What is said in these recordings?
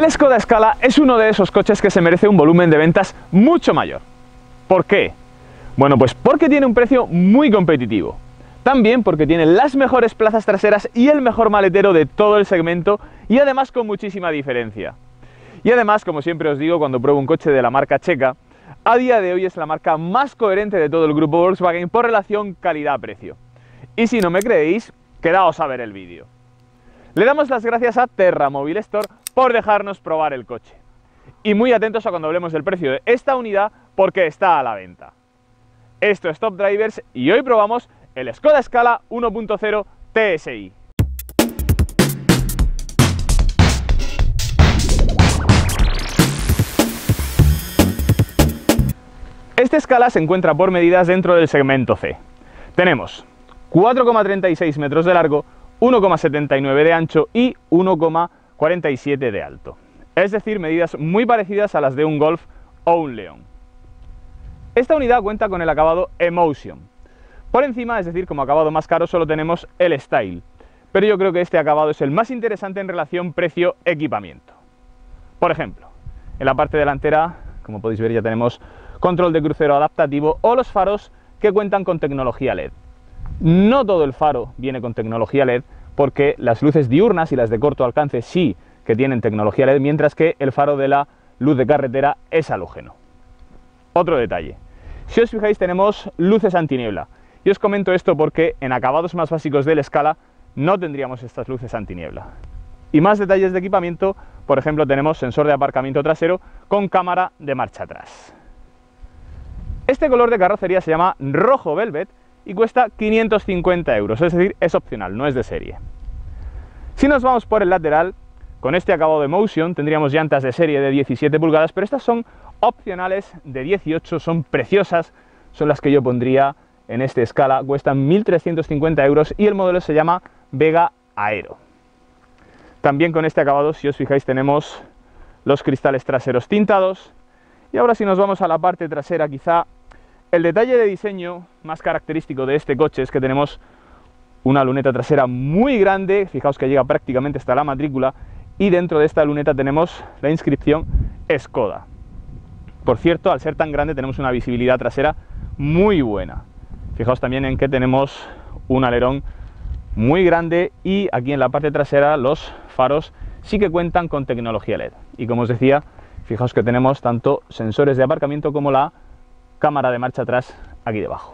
El Skoda Scala es uno de esos coches que se merece un volumen de ventas mucho mayor. ¿Por qué? Bueno, pues porque tiene un precio muy competitivo. También porque tiene las mejores plazas traseras y el mejor maletero de todo el segmento, y además con muchísima diferencia. Y además, como siempre os digo cuando pruebo un coche de la marca checa, a día de hoy es la marca más coherente de todo el grupo Volkswagen por relación calidad-precio. Y si no me creéis, quedaos a ver el vídeo. Le damos las gracias a Terra Mobile Store por dejarnos probar el coche. Y muy atentos a cuando hablemos del precio de esta unidad, porque está a la venta. Esto es Top Drivers y hoy probamos el Skoda Scala 1.0 TSI. Este Scala se encuentra por medidas dentro del segmento C. Tenemos 4,36 metros de largo, 1,79 de ancho y 1,47 de alto. Es decir, medidas muy parecidas a las de un Golf o un León. Esta unidad cuenta con el acabado Emotion. Por encima, es decir, como acabado más caro, solo tenemos el Style. Pero yo creo que este acabado es el más interesante en relación precio-equipamiento. Por ejemplo, en la parte delantera, como podéis ver, ya tenemos control de crucero adaptativo o los faros que cuentan con tecnología LED. No todo el faro viene con tecnología LED, porque las luces diurnas y las de corto alcance sí que tienen tecnología LED, mientras que el faro de la luz de carretera es halógeno. Otro detalle, si os fijáis tenemos luces antiniebla, y os comento esto porque en acabados más básicos del Scala no tendríamos estas luces antiniebla. Y más detalles de equipamiento, por ejemplo tenemos sensor de aparcamiento trasero con cámara de marcha atrás. Este color de carrocería se llama rojo velvet y cuesta 550 euros, es decir, es opcional, no es de serie. Si nos vamos por el lateral, con este acabado de Emotion tendríamos llantas de serie de 17 pulgadas, pero estas son opcionales de 18, son preciosas, son las que yo pondría en este Scala, cuestan 1.350 euros y el modelo se llama Vega Aero. También con este acabado, si os fijáis, tenemos los cristales traseros tintados. Y ahora si nos vamos a la parte trasera, quizá el detalle de diseño más característico de este coche es que tenemos una luneta trasera muy grande, fijaos que llega prácticamente hasta la matrícula, y dentro de esta luneta tenemos la inscripción Skoda. Por cierto, al ser tan grande tenemos una visibilidad trasera muy buena. Fijaos también en que tenemos un alerón muy grande y aquí en la parte trasera los faros sí que cuentan con tecnología LED. Y como os decía, fijaos que tenemos tanto sensores de aparcamiento como la cámara de marcha atrás aquí debajo.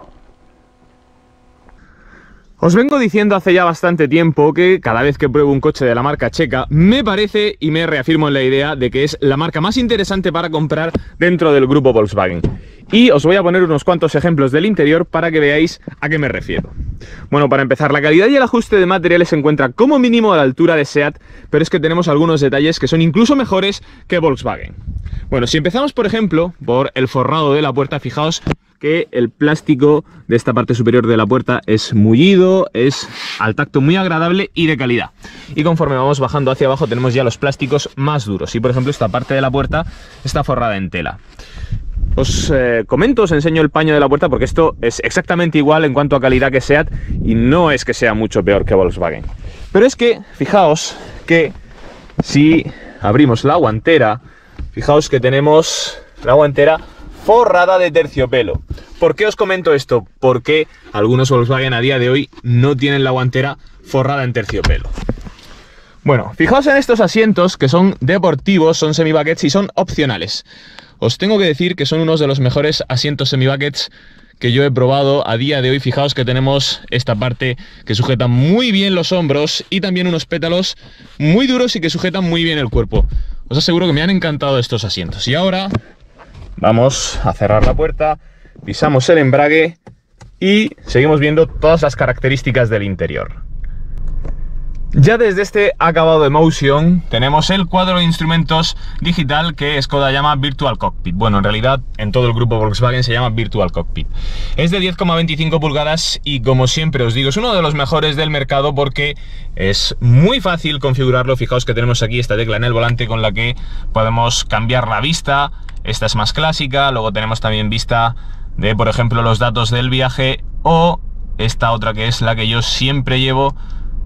Os vengo diciendo hace ya bastante tiempo que cada vez que pruebo un coche de la marca checa me parece y me reafirmo en la idea de que es la marca más interesante para comprar dentro del grupo Volkswagen. Y os voy a poner unos cuantos ejemplos del interior para que veáis a qué me refiero. Bueno, para empezar, la calidad y el ajuste de materiales se encuentra como mínimo a la altura de SEAT, pero es que tenemos algunos detalles que son incluso mejores que Volkswagen. Bueno, si empezamos por ejemplo por el forrado de la puerta, fijaos que el plástico de esta parte superior de la puerta es mullido, es al tacto muy agradable y de calidad. Y conforme vamos bajando hacia abajo tenemos ya los plásticos más duros. Y por ejemplo esta parte de la puerta está forrada en tela. Os comento, os enseño el paño de la puerta porque esto es exactamente igual en cuanto a calidad que SEAT y no es que sea mucho peor que Volkswagen. Pero es que, fijaos que si abrimos la guantera, fijaos que tenemos la guantera forrada de terciopelo. ¿Por qué os comento esto? Porque algunos Volkswagen a día de hoy no tienen la guantera forrada en terciopelo. Bueno, fijaos en estos asientos que son deportivos, son semi-buckets y son opcionales. Os tengo que decir que son unos de los mejores asientos semi-buckets que yo he probado a día de hoy. Fijaos que tenemos esta parte que sujeta muy bien los hombros y también unos pétalos muy duros y que sujetan muy bien el cuerpo. Os aseguro que me han encantado estos asientos. Y ahora vamos a cerrar la puerta, pisamos el embrague y seguimos viendo todas las características del interior. Ya desde este acabado de Emotion tenemos el cuadro de instrumentos digital que Skoda llama Virtual Cockpit. Bueno, en realidad en todo el grupo Volkswagen se llama Virtual Cockpit. Es de 10,25 pulgadas y como siempre os digo, es uno de los mejores del mercado porque es muy fácil configurarlo. Fijaos que tenemos aquí esta tecla en el volante con la que podemos cambiar la vista. Esta es más clásica, luego tenemos también vista de, por ejemplo, los datos del viaje o esta otra que es la que yo siempre llevo,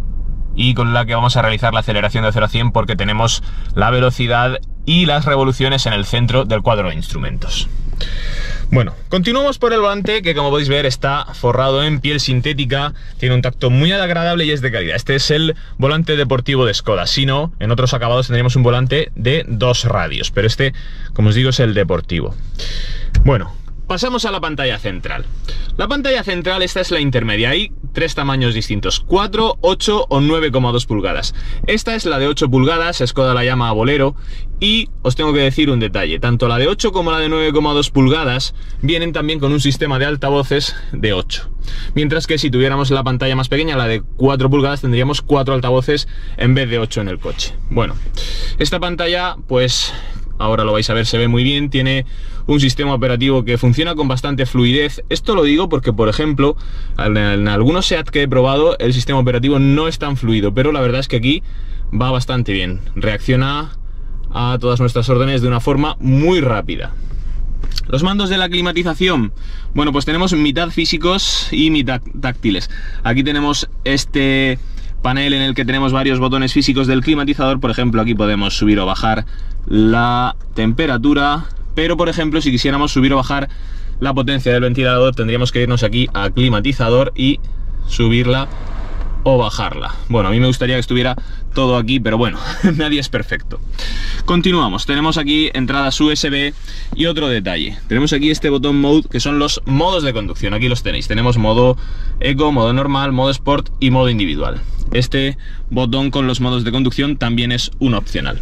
y con la que vamos a realizar la aceleración de 0 a 100 porque tenemos la velocidad y las revoluciones en el centro del cuadro de instrumentos. Bueno, continuamos por el volante, que como podéis ver está forrado en piel sintética, tiene un tacto muy agradable y es de calidad. Este es el volante deportivo de Skoda, si no, en otros acabados tendríamos un volante de 2 radios, pero este, como os digo, es el deportivo. Bueno, pasamos a la pantalla central. La pantalla central, esta es la intermedia, hay 3 tamaños distintos, 4, 8 o 9,2 pulgadas. Esta es la de 8 pulgadas, Skoda la llama Bolero, y os tengo que decir un detalle, tanto la de 8 como la de 9,2 pulgadas vienen también con un sistema de altavoces de 8. Mientras que si tuviéramos la pantalla más pequeña, la de 4 pulgadas, tendríamos 4 altavoces en vez de 8 en el coche. Bueno, esta pantalla, pues ahora lo vais a ver, se ve muy bien, tiene un sistema operativo que funciona con bastante fluidez. Esto lo digo porque, por ejemplo, en algunos SEAT que he probado, el sistema operativo no es tan fluido, pero la verdad es que aquí va bastante bien. Reacciona a todas nuestras órdenes de una forma muy rápida. Los mandos de la climatización, bueno, pues tenemos mitad físicos y mitad táctiles. Aquí tenemos este panel en el que tenemos varios botones físicos del climatizador. Por ejemplo, aquí podemos subir o bajar la temperatura, pero por ejemplo, si quisiéramos subir o bajar la potencia del ventilador, tendríamos que irnos aquí a climatizador y subirla o bajarla. Bueno, a mí me gustaría que estuviera todo aquí, pero bueno, nadie es perfecto. Continuamos, tenemos aquí entradas USB y otro detalle. Tenemos aquí este botón Mode, que son los modos de conducción. Aquí los tenéis, tenemos modo Eco, modo normal, modo Sport y modo individual. Este botón con los modos de conducción también es un opcional.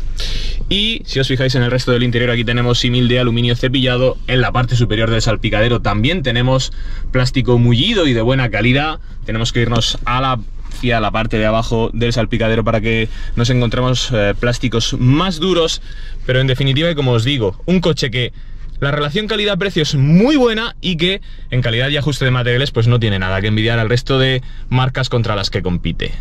Y si os fijáis en el resto del interior, aquí tenemos símil de aluminio cepillado. En la parte superior del salpicadero también tenemos plástico mullido y de buena calidad. Tenemos que irnos hacia la parte de abajo del salpicadero para que nos encontremos plásticos más duros, pero en definitiva, y como os digo, un coche que la relación calidad-precio es muy buena y que en calidad y ajuste de materiales pues no tiene nada que envidiar al resto de marcas contra las que compite.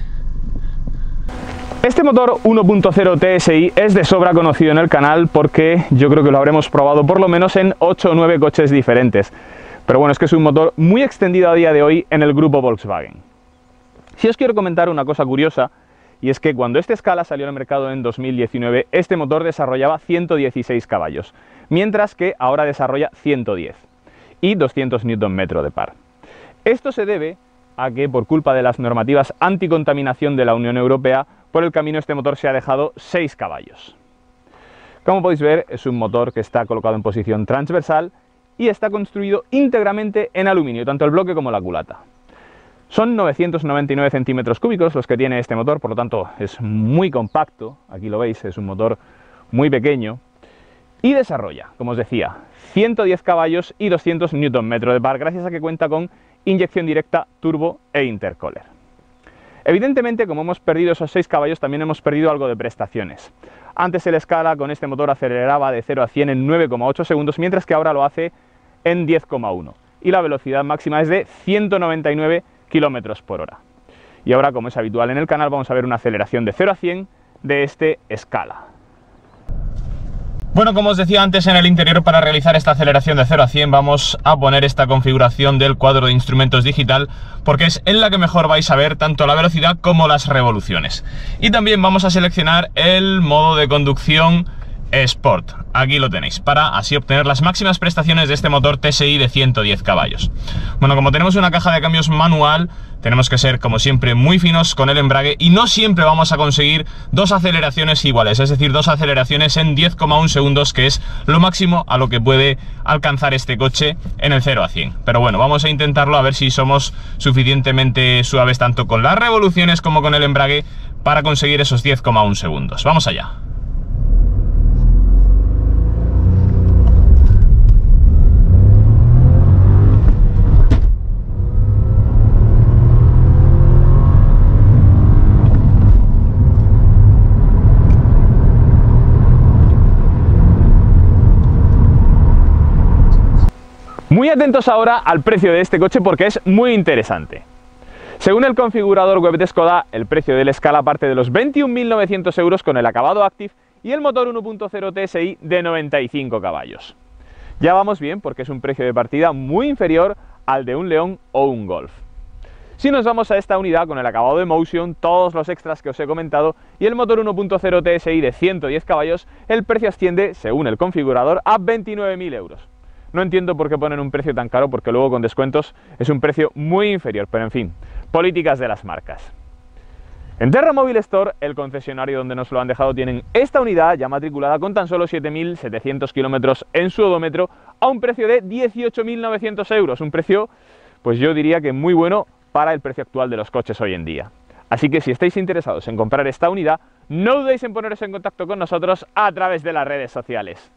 Este motor 1.0 TSI es de sobra conocido en el canal porque yo creo que lo habremos probado por lo menos en 8 o 9 coches diferentes. Pero bueno, es que es un motor muy extendido a día de hoy en el grupo Volkswagen. Si os quiero comentar una cosa curiosa, y es que cuando este Scala salió al mercado en 2019, este motor desarrollaba 116 caballos, mientras que ahora desarrolla 110 y 200 Nm de par. Esto se debe a que, por culpa de las normativas anticontaminación de la Unión Europea, por el camino este motor se ha dejado 6 caballos. Como podéis ver, es un motor que está colocado en posición transversal y está construido íntegramente en aluminio, tanto el bloque como la culata. Son 999 centímetros cúbicos los que tiene este motor, por lo tanto es muy compacto, aquí lo veis, es un motor muy pequeño, y desarrolla, como os decía, 110 caballos y 200 Nm de par, gracias a que cuenta con inyección directa, turbo e intercooler. Evidentemente, como hemos perdido esos 6 caballos, también hemos perdido algo de prestaciones. Antes el Scala con este motor aceleraba de 0 a 100 en 9,8 segundos, mientras que ahora lo hace en 10,1. Y la velocidad máxima es de 199 km por hora. Y ahora, como es habitual en el canal, vamos a ver una aceleración de 0 a 100 de este Scala. Bueno, como os decía antes, en el interior, para realizar esta aceleración de 0 a 100 vamos a poner esta configuración del cuadro de instrumentos digital, porque es en la que mejor vais a ver tanto la velocidad como las revoluciones. Y también vamos a seleccionar el modo de conducción Sport. Aquí lo tenéis, para así obtener las máximas prestaciones de este motor TSI de 110 caballos. Bueno, como tenemos una caja de cambios manual, tenemos que ser, como siempre, muy finos con el embrague y no siempre vamos a conseguir 2 aceleraciones iguales, es decir, 2 aceleraciones en 10,1 segundos, que es lo máximo a lo que puede alcanzar este coche en el 0 a 100. Pero bueno, vamos a intentarlo a ver si somos suficientemente suaves tanto con las revoluciones como con el embrague para conseguir esos 10,1 segundos. Vamos allá. Muy atentos ahora al precio de este coche porque es muy interesante. Según el configurador web de Skoda, el precio del Scala parte de los 21.900 euros con el acabado Active y el motor 1.0 TSI de 95 caballos. Ya vamos bien porque es un precio de partida muy inferior al de un León o un Golf. Si nos vamos a esta unidad con el acabado de Motion, todos los extras que os he comentado y el motor 1.0 TSI de 110 caballos, el precio asciende, según el configurador, a 29.000 euros. No entiendo por qué ponen un precio tan caro, porque luego con descuentos es un precio muy inferior, pero en fin, políticas de las marcas. En Terra Mobile Store, el concesionario donde nos lo han dejado, tienen esta unidad ya matriculada con tan solo 7.700 kilómetros en su odómetro a un precio de 18.900 euros. Un precio, pues yo diría que muy bueno para el precio actual de los coches hoy en día. Así que si estáis interesados en comprar esta unidad, no dudéis en poneros en contacto con nosotros a través de las redes sociales.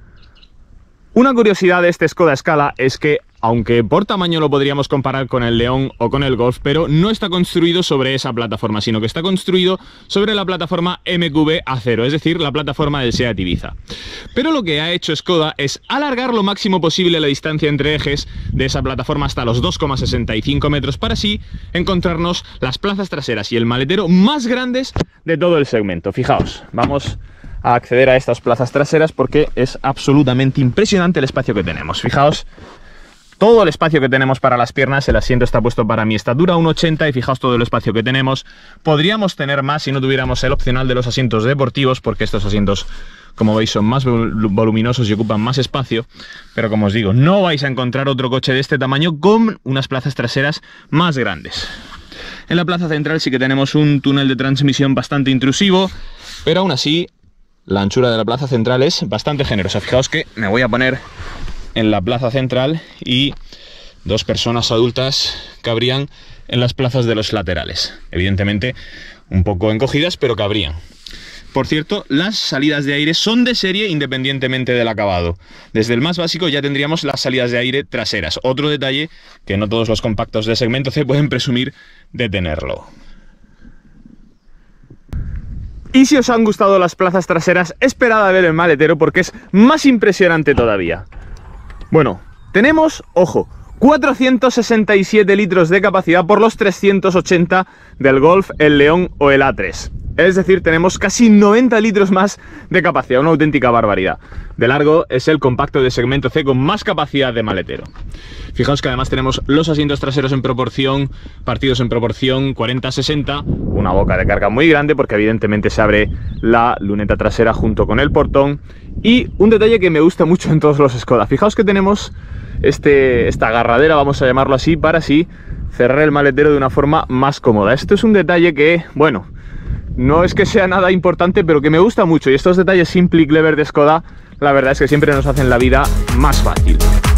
Una curiosidad de este Skoda Scala es que, aunque por tamaño lo podríamos comparar con el León o con el Golf, pero no está construido sobre esa plataforma, sino que está construido sobre la plataforma MQB A0, es decir, la plataforma del SEAT Ibiza. Pero lo que ha hecho Skoda es alargar lo máximo posible la distancia entre ejes de esa plataforma hasta los 2,65 metros para así encontrarnos las plazas traseras y el maletero más grandes de todo el segmento. Fijaos, vamos a acceder a estas plazas traseras porque es absolutamente impresionante el espacio que tenemos. Fijaos todo el espacio que tenemos para las piernas. El asiento está puesto para mi estatura, 1,80, y fijaos todo el espacio que tenemos. Podríamos tener más si no tuviéramos el opcional de los asientos deportivos, porque estos asientos, como veis, son más voluminosos y ocupan más espacio, pero como os digo, no vais a encontrar otro coche de este tamaño con unas plazas traseras más grandes. En la plaza central sí que tenemos un túnel de transmisión bastante intrusivo, pero aún así la anchura de la plaza central es bastante generosa. Fijaos que me voy a poner en la plaza central y dos personas adultas cabrían en las plazas de los laterales. Evidentemente un poco encogidas, pero cabrían. Por cierto, las salidas de aire son de serie independientemente del acabado. Desde el más básico ya tendríamos las salidas de aire traseras. Otro detalle que no todos los compactos de segmento C pueden presumir de tenerlo. Y si os han gustado las plazas traseras, esperad a ver el maletero porque es más impresionante todavía. Bueno, tenemos, ojo, 467 litros de capacidad por los 380 del Golf, el León o el A3. Es decir, tenemos casi 90 litros más de capacidad, una auténtica barbaridad. De largo es el compacto de segmento C con más capacidad de maletero. Fijaos que además tenemos los asientos traseros en proporción, partidos en proporción 40-60, una boca de carga muy grande porque evidentemente se abre la luneta trasera junto con el portón. Y un detalle que me gusta mucho en todos los Skoda, fijaos que tenemos esta agarradera, vamos a llamarlo así, para así cerrar el maletero de una forma más cómoda. Esto es un detalle que, bueno, no es que sea nada importante, pero que me gusta mucho, y estos detalles simple y clever de Skoda, la verdad es que siempre nos hacen la vida más fácil.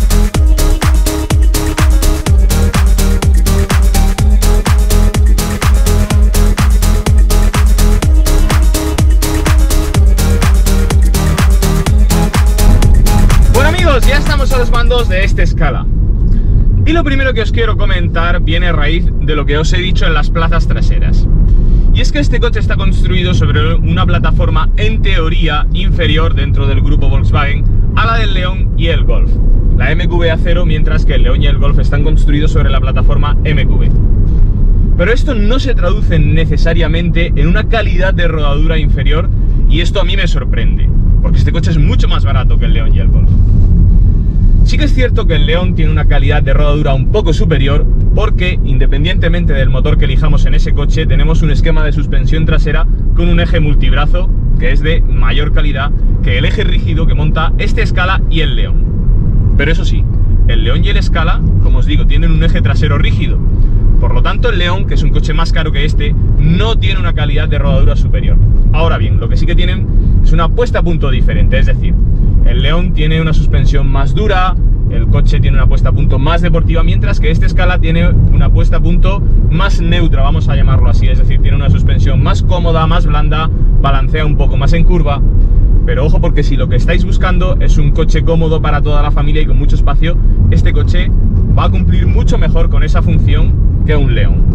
Bueno amigos, ya estamos a los mandos de este Scala. Y lo primero que os quiero comentar viene a raíz de lo que os he dicho en las plazas traseras. Y es que este coche está construido sobre una plataforma en teoría inferior dentro del grupo Volkswagen a la del León y el Golf, la MQB A0, mientras que el León y el Golf están construidos sobre la plataforma MQB. Pero esto no se traduce necesariamente en una calidad de rodadura inferior, y esto a mí me sorprende, porque este coche es mucho más barato que el León y el Golf. Sí que es cierto que el León tiene una calidad de rodadura un poco superior, porque independientemente del motor que elijamos en ese coche, tenemos un esquema de suspensión trasera con un eje multibrazo que es de mayor calidad que el eje rígido que monta este Scala y el León. Pero eso sí, el León y el Scala, como os digo, tienen un eje trasero rígido. Por lo tanto, el León, que es un coche más caro que este, no tiene una calidad de rodadura superior. Ahora bien, lo que sí que tienen es una puesta a punto diferente, es decir, el León tiene una suspensión más dura, el coche tiene una puesta a punto más deportiva, mientras que este Scala tiene una puesta a punto más neutra, vamos a llamarlo así, es decir, tiene una suspensión más cómoda, más blanda, balancea un poco más en curva. Pero ojo, porque si lo que estáis buscando es un coche cómodo para toda la familia y con mucho espacio, este coche va a cumplir mucho mejor con esa función que un León.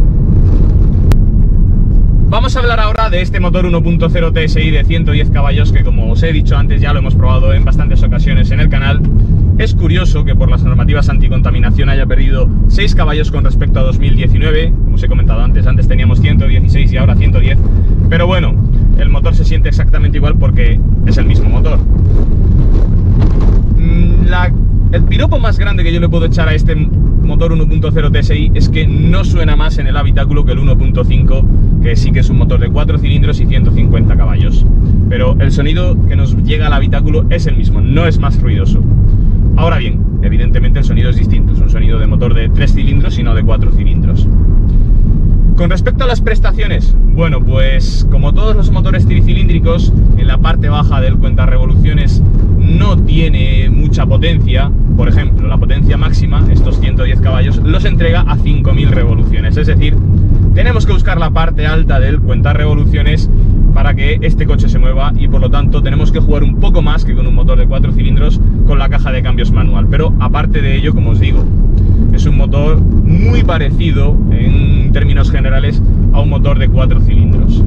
Vamos a hablar ahora de este motor 1.0 TSI de 110 caballos que, como os he dicho antes, ya lo hemos probado en bastantes ocasiones en el canal. Es curioso que por las normativas anticontaminación haya perdido 6 caballos con respecto a 2019, como os he comentado antes teníamos 116 y ahora 110, pero bueno, el motor se siente exactamente igual porque es el mismo motor. El piropo más grande que yo le puedo echar a este motor 1.0 TSI es que no suena más en el habitáculo que el 1.5, que sí que es un motor de 4 cilindros y 150 caballos. Pero el sonido que nos llega al habitáculo es el mismo, no es más ruidoso. Ahora bien, evidentemente el sonido es distinto, es un sonido de motor de 3 cilindros y no de 4 cilindros. Con respecto a las prestaciones, bueno, pues como todos los motores tricilíndricos, en la parte baja del cuentarevoluciones no tiene mucha potencia. Por ejemplo, la potencia máxima, estos 110 caballos, los entrega a 5000 revoluciones. Es decir, tenemos que buscar la parte alta del cuentarevoluciones para que este coche se mueva y por lo tanto tenemos que jugar un poco más que con un motor de 4 cilindros con la caja de cambios manual. Pero aparte de ello, como os digo, es un motor muy parecido en términos generales a un motor de 4 cilindros.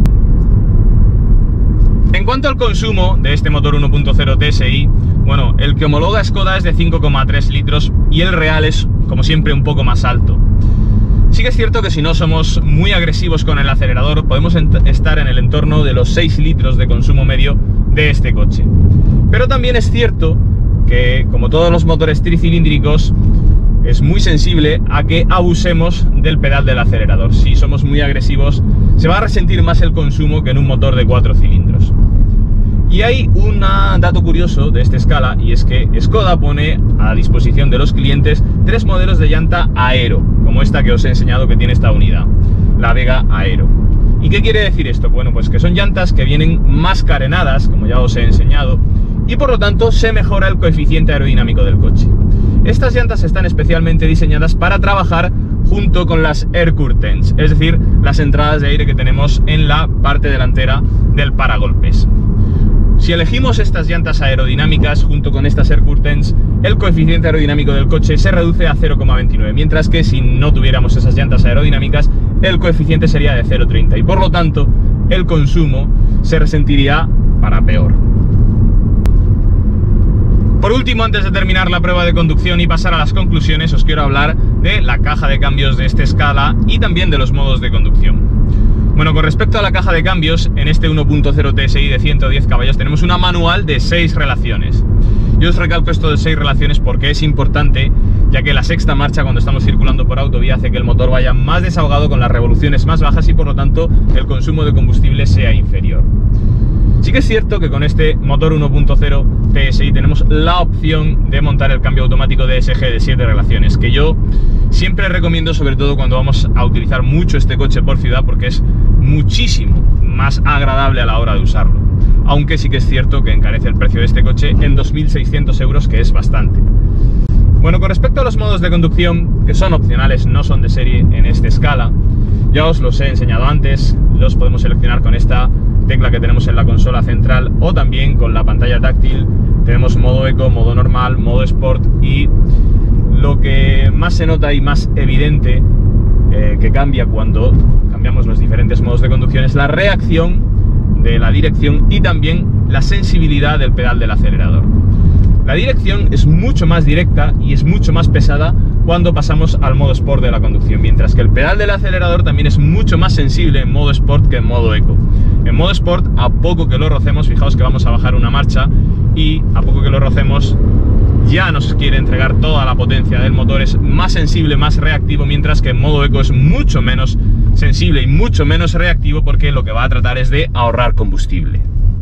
En cuanto al consumo de este motor 1.0 TSI, bueno, el que homologa Skoda es de 5,3 litros y el real es, como siempre, un poco más alto. Sí que es cierto que si no somos muy agresivos con el acelerador, podemos estar en el entorno de los 6 litros de consumo medio de este coche. Pero también es cierto que, como todos los motores tricilíndricos, es muy sensible a que abusemos del pedal del acelerador. Si somos muy agresivos, se va a resentir más el consumo que en un motor de 4 cilindros. Y hay un dato curioso de esta escala, y es que Skoda pone a disposición de los clientes 3 modelos de llanta Aero, como esta que os he enseñado que tiene esta unidad, la Vega Aero. ¿Y qué quiere decir esto? Bueno, pues que son llantas que vienen más carenadas, como ya os he enseñado, y por lo tanto se mejora el coeficiente aerodinámico del coche. Estas llantas están especialmente diseñadas para trabajar junto con las Air Curtains, es decir, las entradas de aire que tenemos en la parte delantera del paragolpes. Si elegimos estas llantas aerodinámicas junto con estas Air Curtains, el coeficiente aerodinámico del coche se reduce a 0,29, mientras que si no tuviéramos esas llantas aerodinámicas, el coeficiente sería de 0,30 y por lo tanto el consumo se resentiría para peor. Por último, antes de terminar la prueba de conducción y pasar a las conclusiones, os quiero hablar de la caja de cambios de esta escala y también de los modos de conducción. Bueno, con respecto a la caja de cambios, en este 1.0 TSI de 110 caballos tenemos una manual de 6 relaciones. Yo os recalco esto de 6 relaciones porque es importante, ya que la sexta marcha cuando estamos circulando por autovía hace que el motor vaya más desahogado con las revoluciones más bajas y por lo tanto el consumo de combustible sea inferior. Sí que es cierto que con este motor 1.0 TSI tenemos la opción de montar el cambio automático DSG de 7 relaciones, que yo siempre recomiendo, sobre todo cuando vamos a utilizar mucho este coche por ciudad, porque es muchísimo más agradable a la hora de usarlo. Aunque sí que es cierto que encarece el precio de este coche en 2.600 euros, que es bastante. Bueno, con respecto a los modos de conducción, que son opcionales, no son de serie en esta escala, ya os los he enseñado antes, los podemos seleccionar con esta tecla que tenemos en la consola central o también con la pantalla táctil. Tenemos modo eco, modo normal, modo sport y lo que más se nota y más evidente que cambia cuando cambiamos los diferentes modos de conducción es la reacción de la dirección y también la sensibilidad del pedal del acelerador. La dirección es mucho más directa y es mucho más pesada cuando pasamos al modo Sport de la conducción, mientras que el pedal del acelerador también es mucho más sensible en modo Sport que en modo Eco. En modo Sport, a poco que lo rocemos, fijaos que vamos a bajar una marcha y a poco que lo rocemos ya nos quiere entregar toda la potencia del motor, es más sensible, más reactivo, mientras que en modo Eco es mucho menos sensible y mucho menos reactivo porque lo que va a tratar es de ahorrar combustible.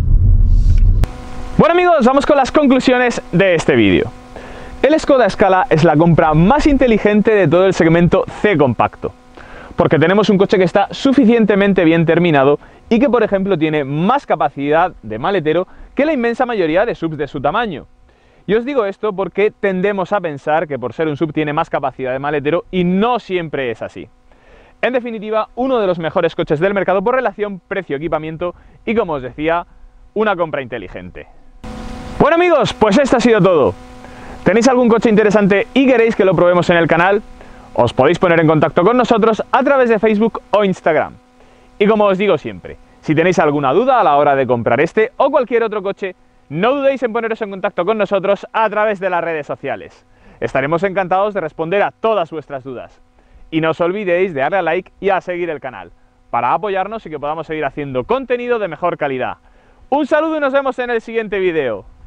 Bueno amigos, vamos con las conclusiones de este vídeo. El Skoda Scala es la compra más inteligente de todo el segmento C compacto, porque tenemos un coche que está suficientemente bien terminado y que por ejemplo tiene más capacidad de maletero que la inmensa mayoría de SUVs de su tamaño. Y os digo esto porque tendemos a pensar que por ser un SUV tiene más capacidad de maletero y no siempre es así. En definitiva, uno de los mejores coches del mercado por relación precio-equipamiento y, como os decía, una compra inteligente. Bueno amigos, pues esto ha sido todo. ¿Tenéis algún coche interesante y queréis que lo probemos en el canal? Os podéis poner en contacto con nosotros a través de Facebook o Instagram. Y como os digo siempre, si tenéis alguna duda a la hora de comprar este o cualquier otro coche, no dudéis en poneros en contacto con nosotros a través de las redes sociales. Estaremos encantados de responder a todas vuestras dudas. Y no os olvidéis de darle a like y a seguir el canal, para apoyarnos y que podamos seguir haciendo contenido de mejor calidad. Un saludo y nos vemos en el siguiente vídeo.